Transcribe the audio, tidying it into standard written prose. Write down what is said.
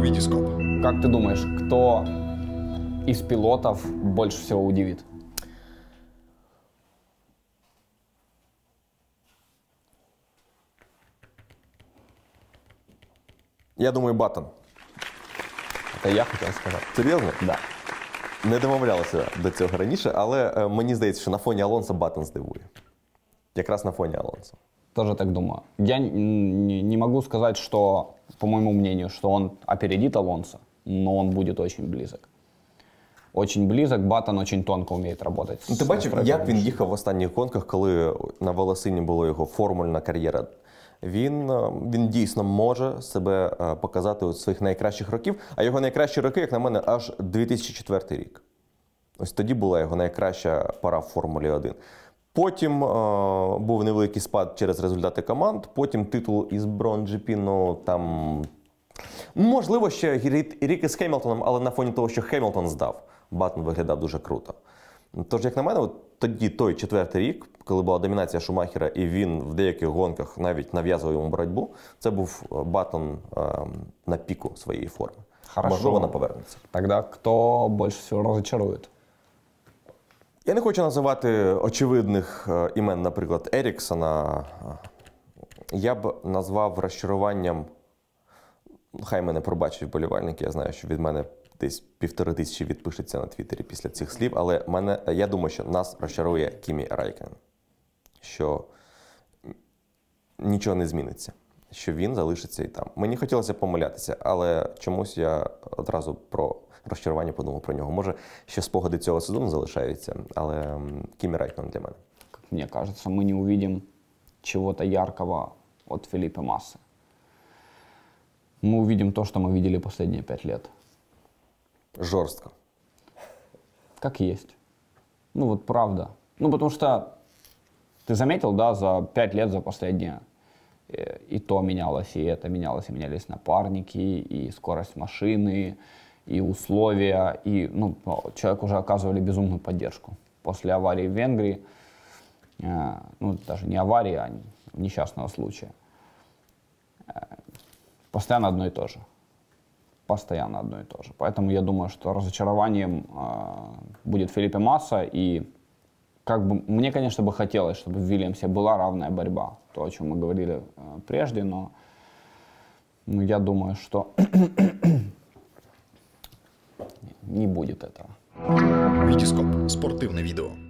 Витископ. Как ты думаешь, кто из пилотов больше всего удивит? Я думаю, Баттон. Это я хотел сказать. Серйозно? Да. Не домовлялися до цього раніше, але мені здається, що на фоні Алонсо Баттон здивує. Якраз на фоні Алонсо. Тоже так думаю. Я не могу сказать, что, по моему мнению, что он опередит Алонсо, но он будет очень близок. Очень близок. Баттон очень тонко умеет работать. Ти бачив, як він їхав в останніх гонках, коли на волосині була його формульна кар'єра? Він дійсно може себе показати у своїх найкращих років, а його найкращі роки, як на мене, аж 2004 рік. Ось тоді була його найкраща пора в Формулі 1. Потім був невеликий спад через результати команд, потім титул із Брон GP, ну там, можливо, ще рік із Хемілтоном, але на фоні того, що Хемілтон здав, Баттон виглядав дуже круто. Тож, як на мене, от тоді той четвертий рік, коли була домінація Шумахера, і він в деяких гонках навіть нав'язував йому боротьбу, це був Баттон на піку своєї форми. Хорошо. Можливо, вона повернеться. Тогда кто больше всего разочарует? Я не хочу називати очевидних імен, наприклад, Еріксона. Я б назвав розчаруванням, хай мене пробачать вболівальники, я знаю, що від мене десь 1500 відпишеться на Твіттері після цих слів, але я думаю, що нас розчарує Кімі Райконен, що нічого не зміниться, що він залишиться і там. Мені хотілося помилятися, але чомусь я одразу про розчарування подумав про нього. Може, ще спогади цього сезону залишаються, але Кімі Райконен для мене. Как мне кажется, мы не увидим чего-то яркого от Фелипе Массы. Мы увидим то, что мы видели последние 5 лет. Жорстко. Как есть. Ну вот правда. Ну потому что ты заметил, да, за 5 лет, за последние, и то менялось, и это менялось, и менялись напарники, и скорость машины, и условия, и человеку уже оказывали безумную поддержку. После аварии в Венгрии, ну даже не аварии, а несчастного случая, постоянно одно и то же. Постоянно одно и то же. Поэтому я думаю, что разочарованием будет Фелипе Масса. И мне, конечно, бы хотелось, чтобы в Вильямсе была равная борьба. То, о чем мы говорили прежде, но я думаю, что не будет этого. Витископ. Спортивне відео.